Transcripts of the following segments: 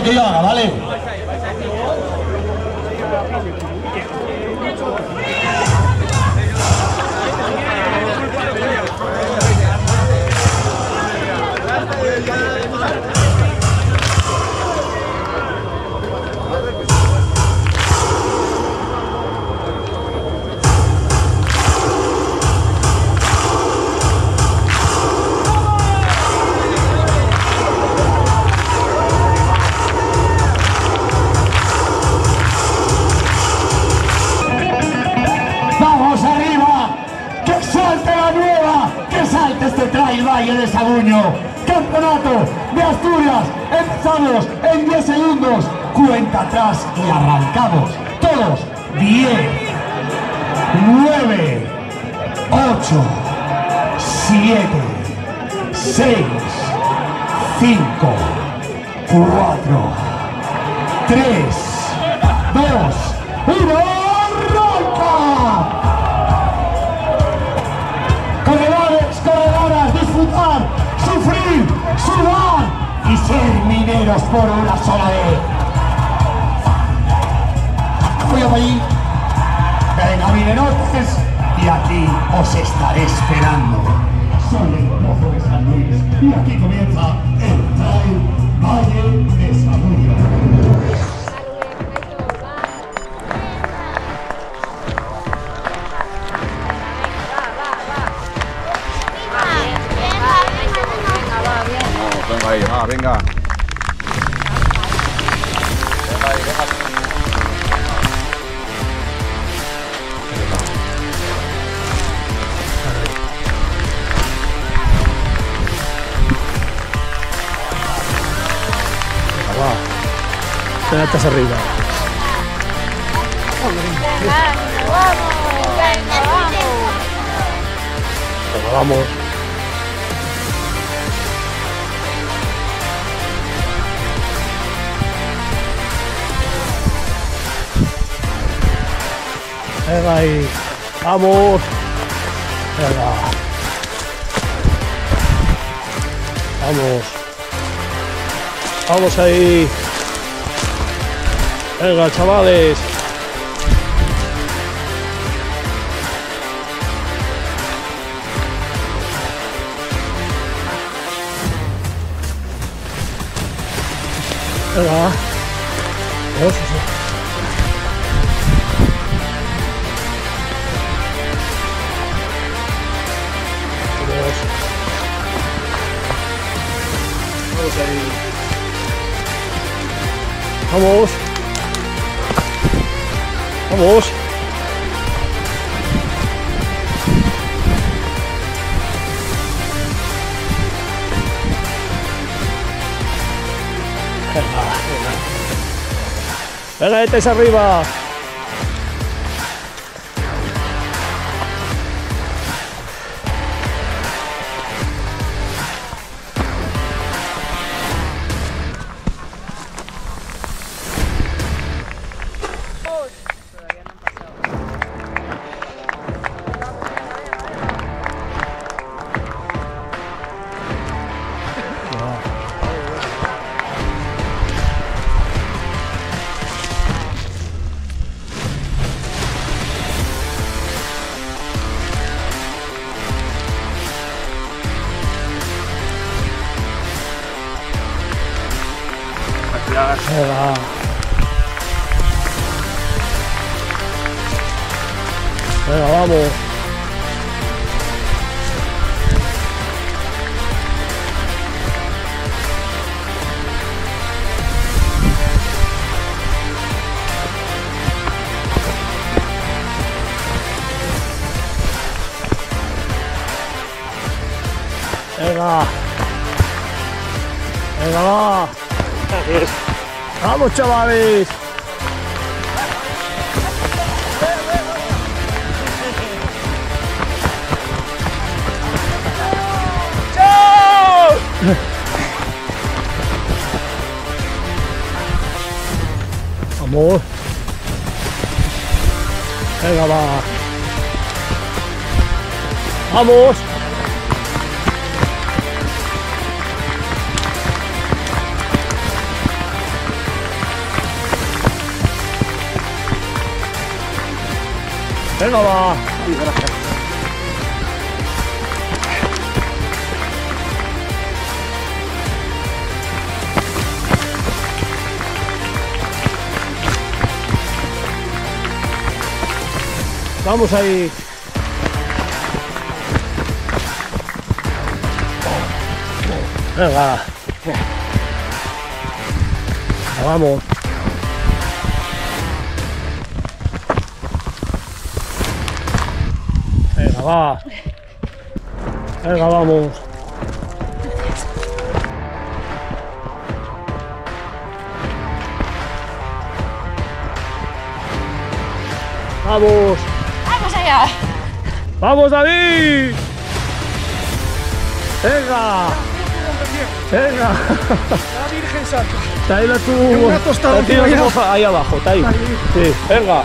que yo haga, ¿vale? Este Trail Valle de Saguño, campeonato de Asturias. Empezamos en 10 segundos, cuenta atrás y arrancamos. Todos, 10, 9, 8, 7, 6, 5, 4, 3, 2, 1, ¡arranca! Corredores, disfrutar, sufrir, sudar y ser mineros por una sola vez. Voy a allí. Venga, minerotes, y aquí os estaré esperando. Soy el Pozo de San Luis y aquí comienza el Trail Valle de Saguño. Venga ahí, va, venga. Te estás arriba. Venga, vamos. Venga ahí, vamos, venga, vamos ahí, venga chavales, venga, Dios, vamos, vamos, venga, este es arriba. Venga. Venga, vamos. Venga. Venga, va. Vamos, chavales. ¡Chao! Vamos. Venga, va. Vamos. Venga, va. Vamos ahí. Venga. Vamos. Venga, va. Venga, vamos. Vamos. ¡Vamos allá! ¡Vamos, David! ¡Venga! ¡Venga! La Virgen Santa. Tráela tú. Una tostada La tienes encima como ahí abajo, está ahí. Sí, venga.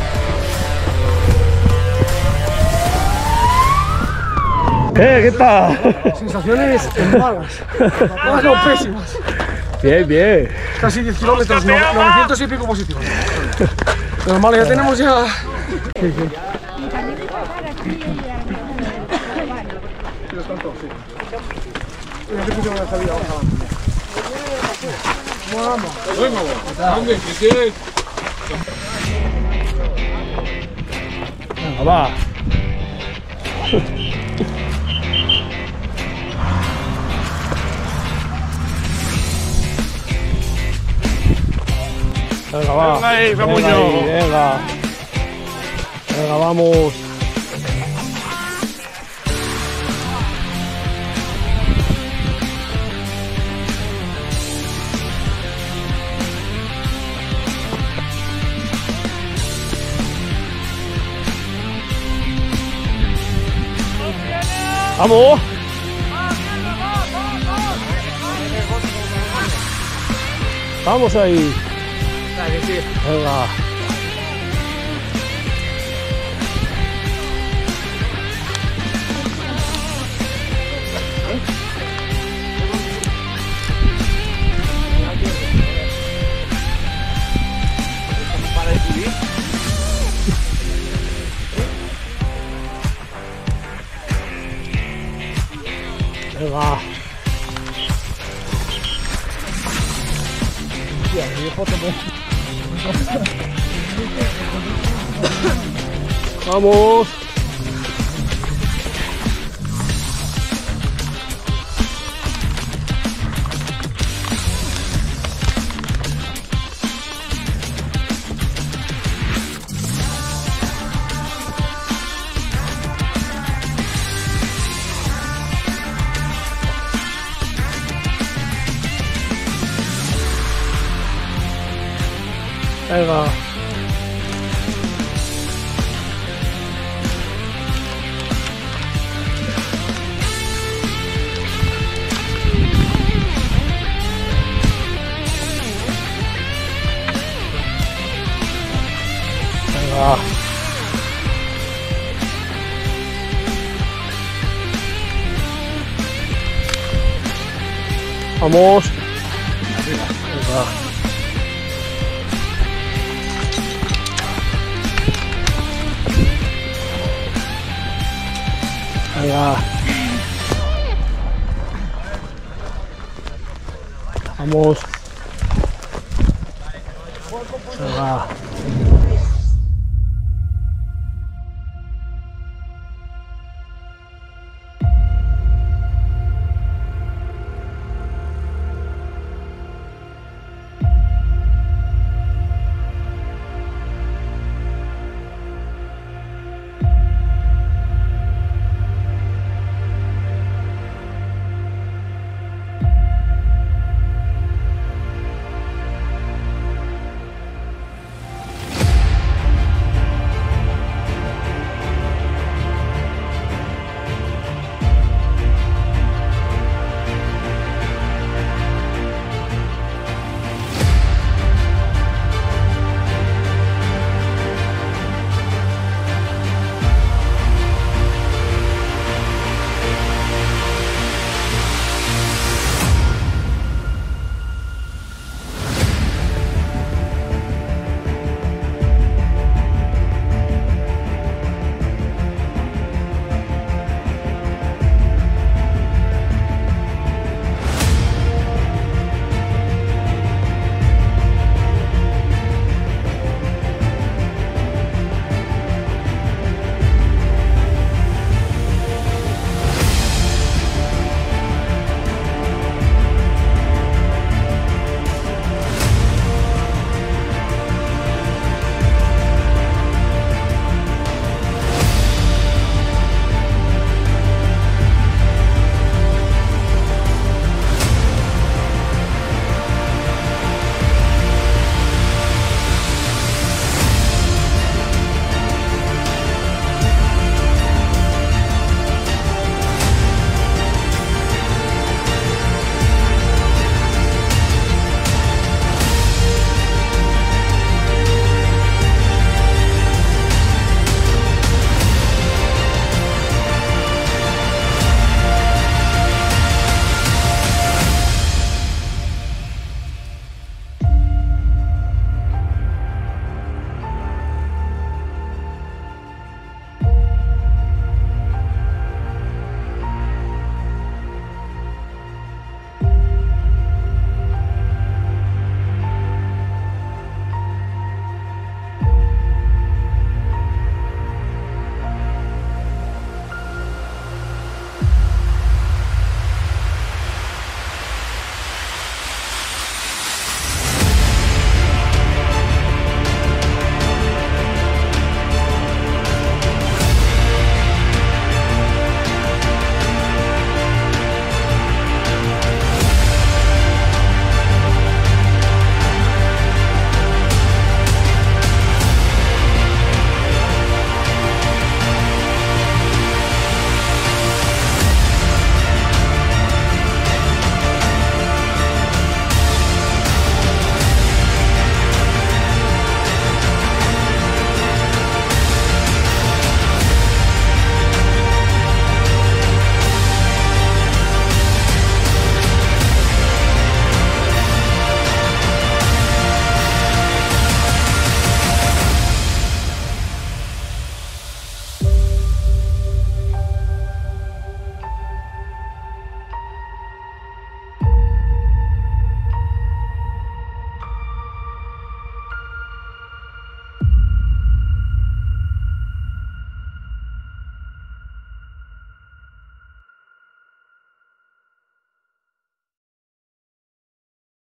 ¿Qué tal? Sensaciones malas. No, pésimas. Bien, bien. Casi 10 kilómetros, 900 y pico positivos. Pero mal, ya tenemos ya. Venga, va. Venga, va. Venga ahí, vamos Venga yo. ahí, venga. Venga, vamos. Vamos. Vamos ahí. Venga. Venga. Vamos. Venga. Venga. Vamos. Venga. Venga. Vamos. Venga.